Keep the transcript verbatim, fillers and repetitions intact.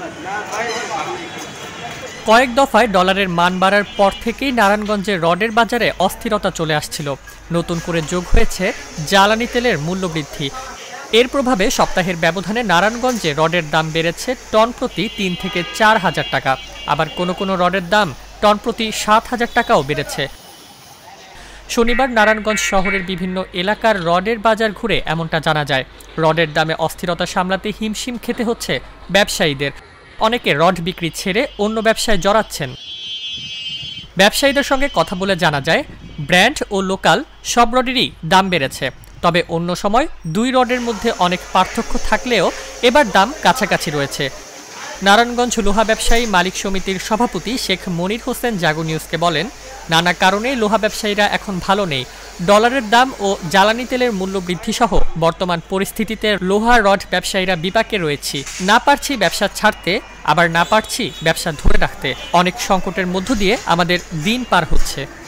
কয়েক দফায় ডলারের মান বাড়ার পর থেকেই নারায়ণগঞ্জের রডের বাজারে অস্থিরতা চলে আসছিল। নতুন করে যোগ হয়েছে জ্বালানি তেলের মূল্যবৃদ্ধি। এর প্রভাবে সপ্তাহের ব্যবধানে নারায়ণগঞ্জে রডের দাম বেড়েছে টন প্রতি তিন থেকে চার হাজার টাকা। আবার কোনো কোনো রডের দাম টন প্রতি সাত হাজার টাকাও বেড়েছে। শনিবার নারায়ণগঞ্জ শহরের বিভিন্ন এলাকার রডের বাজার ঘুরে এমনটা জানা যায়। রডের দামে অস্থিরতা সামলাতে হিমশিম খেতে হচ্ছে ব্যবসায়ীদের। অনেকে রড বিক্রি ছেড়ে অন্য ব্যবসায় জড়াচ্ছেন। ব্যবসায়ীদের সঙ্গে কথা বলে জানা যায়, ব্র্যান্ড ও লোকাল সব রডেরই দাম বেড়েছে। তবে অন্য সময় দুই রডের মধ্যে অনেক পার্থক্য থাকলেও এবার দাম কাছাকাছি রয়েছে। নারায়ণগঞ্জ লোহা ব্যবসায়ী মালিক সমিতির সভাপতি শেখ মনির হোসেন জাগো নিউজকে বলেন, নানা কারণে লোহা ব্যবসায়ীরা এখন ভালো নেই। ডলারের দাম ও জ্বালানি তেলের মূল্য বৃদ্ধি সহ বর্তমান পরিস্থিতিতে লোহা রড ব্যবসায়ীরা বিপাকে রয়েছি। না পারছি ব্যবসা ছাড়তে, আবার না পারছি ব্যবসা ধরে রাখতে। অনেক সংকটের মধ্য দিয়ে আমাদের দিন পার হচ্ছে।